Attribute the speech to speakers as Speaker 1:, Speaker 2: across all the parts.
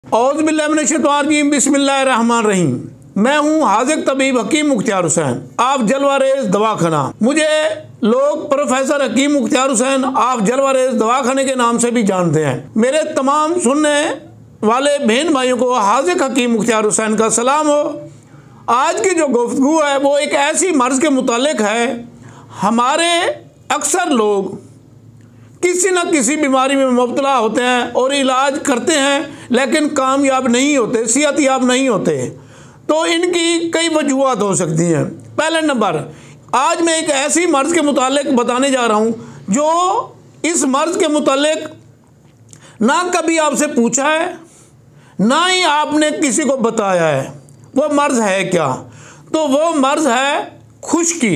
Speaker 1: औज़ुबिल्लाहि बिस्मिल्लाहिर्रहमानिर्रहीम। मैं हूँ हाज़िक तबीब हकीम मुख्तियार हुसैन, आप जलवारेज़ दवाखाना। मुझे लोग प्रोफेसर हकीम मुख्तियार हुसैन आप जलवारेज़ दवाखाने के नाम से भी जानते हैं। मेरे तमाम सुनने वाले बहन भाइयों को हाज़िक हकीम मुख्तियार हुसैन का सलाम हो। आज की जो गुफ्तगू है वो एक ऐसी मर्ज़ के मुतालिक है। हमारे अक्सर लोग किसी न किसी बीमारी में मुब्तला होते हैं और इलाज करते हैं लेकिन कामयाब नहीं होते, सेहतयाब नहीं होते। तो इनकी कई वजूहत हो सकती हैं। पहले नंबर, आज मैं एक ऐसी मर्ज़ के मुतालिक बताने जा रहा हूँ जो इस मर्ज़ के मुतालिक ना कभी आपसे पूछा है ना ही आपने किसी को बताया है। वो मर्ज़ है क्या? तो वो मर्ज़ है खुश्की।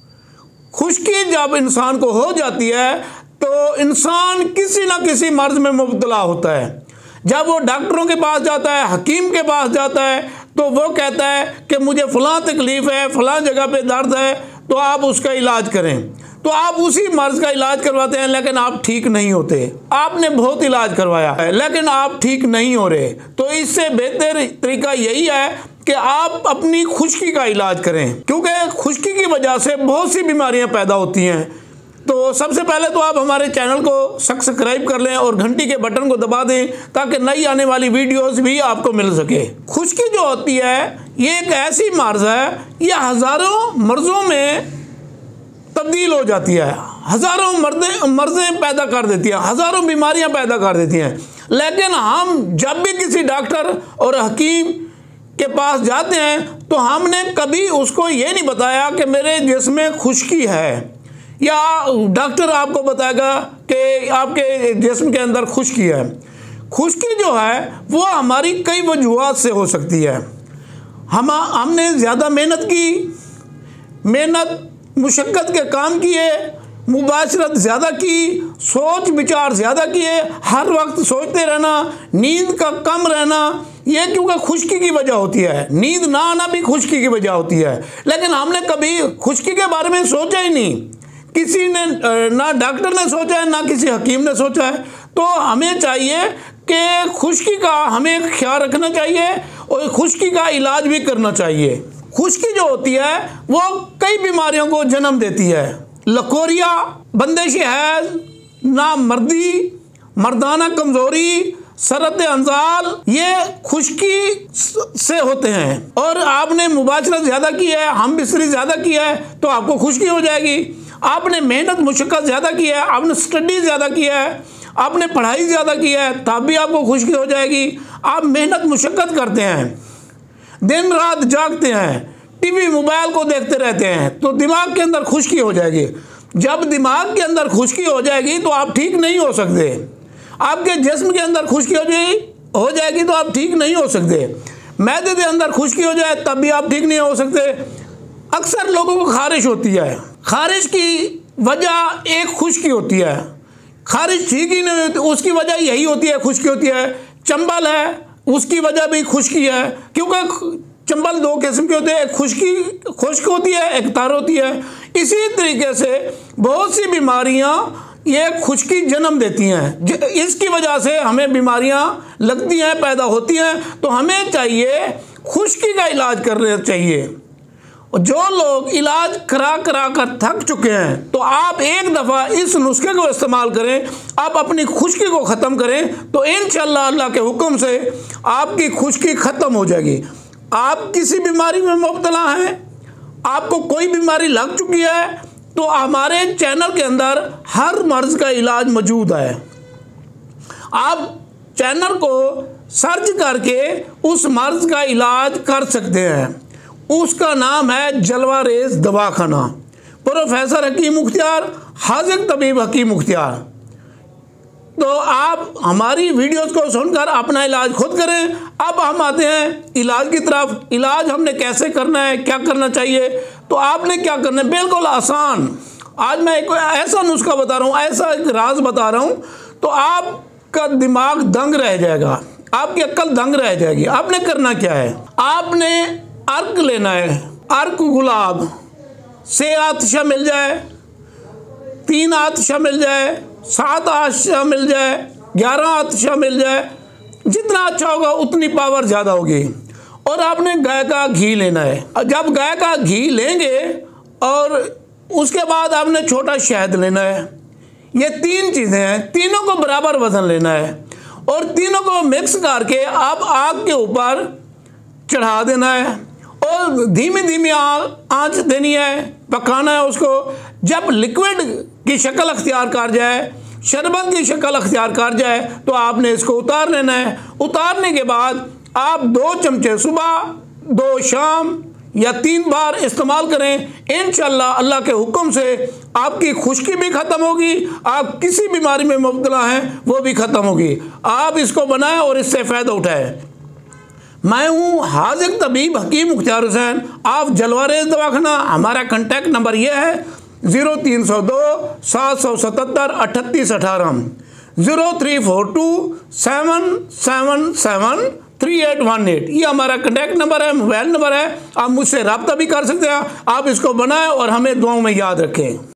Speaker 1: खुश्की जब इंसान को हो जाती है तो इंसान किसी न किसी मर्ज़ में मुब्तला होता है। जब वो डॉक्टरों के पास जाता है, हकीम के पास जाता है, तो वो कहता है कि मुझे फ़लाँ तकलीफ़ है, फ़लाँ जगह पे दर्द है, तो आप उसका इलाज करें। तो आप उसी मर्ज़ का इलाज करवाते हैं लेकिन आप ठीक नहीं होते। आपने बहुत इलाज करवाया है लेकिन आप ठीक नहीं हो रहे। तो इससे बेहतर तरीका यही है कि आप अपनी खुश्की का इलाज करें, क्योंकि खुश्की की वजह से बहुत सी बीमारियाँ पैदा होती हैं। तो सबसे पहले तो आप हमारे चैनल को सब्सक्राइब कर लें और घंटी के बटन को दबा दें ताकि नई आने वाली वीडियोस भी आपको मिल सके। खुश्की जो होती है ये एक ऐसी मर्ज़ है, ये हज़ारों मर्ज़ों में तब्दील हो जाती है, हज़ारों मर्ज़ें पैदा कर देती है, हज़ारों बीमारियां पैदा कर देती हैं। लेकिन हम जब भी किसी डॉक्टर और हकीम के पास जाते हैं तो हमने कभी उसको ये नहीं बताया कि मेरे जिस्म में खुश्की है, या डॉक्टर आपको बताएगा कि आपके जिस्म के अंदर खुश्की है। खुश्की जो है वो हमारी कई वजूहात से हो सकती है। हमने ज़्यादा मेहनत मुशक्क़त के काम किए, मुबाशरत ज़्यादा की, सोच विचार ज़्यादा किए, हर वक्त सोचते रहना, नींद का कम रहना, ये क्योंकि खुश्की की वजह होती है। नींद ना आना भी खुश्की की वजह होती है। लेकिन हमने कभी खुश्की के बारे में सोचा ही नहीं, किसी ने ना डॉक्टर ने सोचा है ना किसी हकीम ने सोचा है। तो हमें चाहिए कि खुश्की का हमें ख्याल रखना चाहिए और खुश्की का इलाज भी करना चाहिए। खुश्की जो होती है वो कई बीमारियों को जन्म देती है। लकोरिया, बंदिश हैज़, नामर्दी, मर्दाना कमज़ोरी, सरत अंजाल, ये खुश्की से होते हैं। और आपने मुबाशरत ज़्यादा की है, हम बिस्तरी ज़्यादा किया है तो आपको खुश्की हो जाएगी। आपने मेहनत मुशक्क़त ज़्यादा की है, आपने स्टडी ज़्यादा किया है, आपने पढ़ाई ज़्यादा की है, तब भी आपको खुश्की हो जाएगी। आप मेहनत मुशक्क़त करते हैं, दिन रात जागते हैं, टीवी मोबाइल को देखते रहते हैं, तो दिमाग के अंदर खुश्की हो जाएगी। जब दिमाग के अंदर खुश्की हो जाएगी तो आप ठीक नहीं हो सकते। आपके जिस्म के अंदर खुश्की हो जाएगी तो आप ठीक नहीं हो सकते। मैदे के अंदर खुश्की हो जाए तब भी आप ठीक नहीं हो सकते। अक्सर लोगों को खारिश होती है, खारिश की वजह एक खुश्की होती है। खारिश ठीक ही नहीं होती, उसकी वजह यही होती है, खुश्की होती है। चंबल है, उसकी वजह भी खुश्की है, क्योंकि चंबल दो किस्म के होते हैं, एक खुश्क होती है, एक तर होती है। इसी तरीके से बहुत सी बीमारियां ये खुश्की जन्म देती हैं। इसकी वजह से हमें बीमारियां लगती हैं, पैदा होती हैं। तो हमें चाहिए खुश्की का इलाज करना चाहिए। जो लोग इलाज करा कर थक चुके हैं तो आप एक दफ़ा इस नुस्खे को इस्तेमाल करें, आप अपनी खुश्की को ख़त्म करें तो इंशाअल्लाह अल्लाह के हुक्म से आपकी खुश्की ख़त्म हो जाएगी। आप किसी बीमारी में मुब्तला हैं, आपको कोई बीमारी लग चुकी है, तो हमारे चैनल के अंदर हर मर्ज़ का इलाज मौजूद है। आप चैनल को सर्च करके उस मर्ज़ का इलाज कर सकते हैं। उसका नाम है जलवारेज़ दवाखाना, प्रोफेसर हकीम मुख्तियार, हाज़िक तबीब हकीम मुख्तियार। तो आप हमारी वीडियोस को सुनकर अपना इलाज खुद करें। अब हम आते हैं इलाज की तरफ। इलाज हमने कैसे करना है, क्या करना चाहिए? तो आपने क्या करना है, बिल्कुल आसान। आज मैं एक ऐसा नुस्खा बता रहा हूँ, ऐसा एक राज बता रहा हूँ, तो आपका दिमाग दंग रह जाएगा, आपकी अक्ल दंग रह जाएगी। आपने करना क्या है, आपने अर्क लेना है। अर्क गुलाब से आतशा मिल जाए, 3 आतशा मिल जाए, 7 आतशा मिल जाए, 11 आतशा मिल जाए, जितना अच्छा होगा उतनी पावर ज़्यादा होगी। और आपने गाय का घी लेना है। जब गाय का घी लेंगे और उसके बाद आपने छोटा शहद लेना है। ये 3 चीज़ें हैं, तीनों को बराबर वजन लेना है और तीनों को मिक्स करके आप आग के ऊपर चढ़ा देना है और धीमी धीमी आंच देनी है, पकाना है उसको। जब लिक्विड की शक्ल अख्तियार कर जाए, शरबत की शक्ल अख्तियार कर जाए, तो आपने इसको उतार लेना है। उतारने के बाद आप 2 चमचे सुबह, 2 शाम या 3 बार इस्तेमाल करें। इंशाअल्लाह अल्लाह के हुक्म से आपकी खुश्की भी ख़त्म होगी, आप किसी बीमारी में मुब्तला हैं वो भी ख़त्म होगी। आप इसको बनाएं और इससे फ़ायदा उठाएं। मैं हूँ हाज़िक तबीब हकीम मुख्तार हुसैन। आप जलवारेज दवाखाना, हमारा कॉन्टैक्ट नंबर यह है 0302 777 3818, 0342 777 3818। ये हमारा कॉन्टैक्ट नंबर है, मोबाइल नंबर है। आप मुझसे रब्ता भी कर सकते हैं। आप इसको बनाएं और हमें दुआओं में याद रखें।